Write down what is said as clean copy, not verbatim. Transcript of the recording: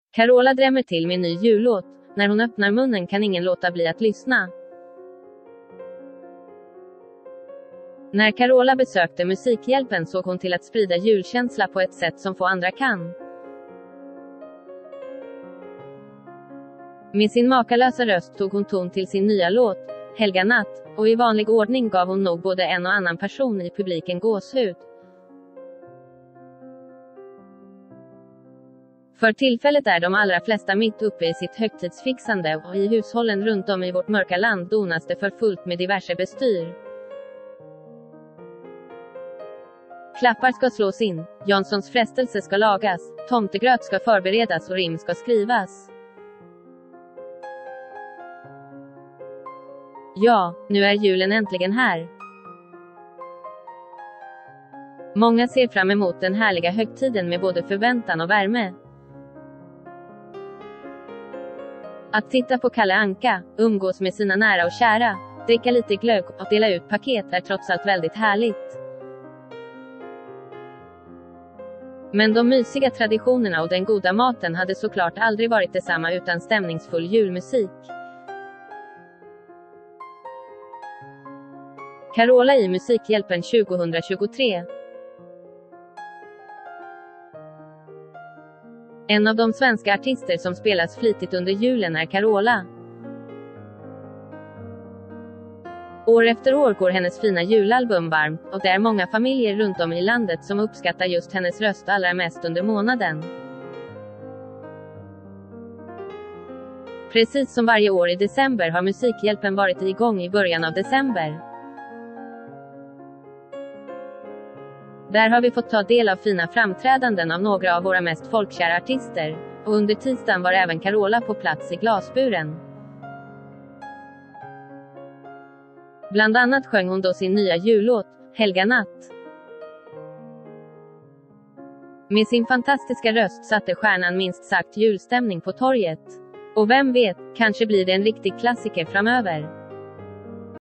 Carola drämmer till med en ny jullåt. När hon öppnar munnen kan ingen låta bli att lyssna. När Carola besökte Musikhjälpen såg hon till att sprida julkänsla på ett sätt som få andra kan. Med sin makalösa röst tog hon ton till sin nya låt, Helga natt, och i vanlig ordning gav hon nog både en och annan person i publiken gåshud. För tillfället är de allra flesta mitt uppe i sitt högtidsfixande och i hushållen runt om i vårt mörka land donas det för fullt med diverse bestyr. Klappar ska slås in, Janssons frestelse ska lagas, tomtegröt ska förberedas och rim ska skrivas. Ja, nu är julen äntligen här. Många ser fram emot den härliga högtiden med både förväntan och värme. Att titta på Kalle Anka, umgås med sina nära och kära, dricka lite glögg och dela ut paket är trots allt väldigt härligt. Men de mysiga traditionerna och den goda maten hade såklart aldrig varit detsamma utan stämningsfull julmusik. Carola i Musikhjälpen 2023. En av de svenska artister som spelas flitigt under julen är Carola. År efter år går hennes fina julalbum varmt, och det är många familjer runt om i landet som uppskattar just hennes röst allra mest under månaden. Precis som varje år i december har Musikhjälpen varit igång i början av december. Där har vi fått ta del av fina framträdanden av några av våra mest folkkära artister, och under tisdagen var även Carola på plats i glasburen. Bland annat sjöng hon då sin nya jullåt, Helga natt. Med sin fantastiska röst satte stjärnan minst sagt julstämning på torget. Och vem vet, kanske blir det en riktig klassiker framöver.